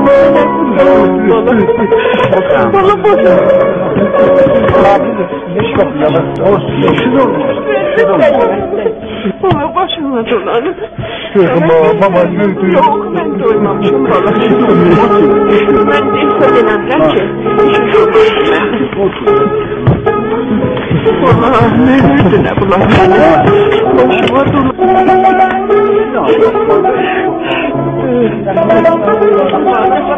Bana boşa. Bana başına dolanın. Baba, yok ben doymamışım baba. Ben de söylenenler ki. Valla ne verdine bulan. Başıma dolanın.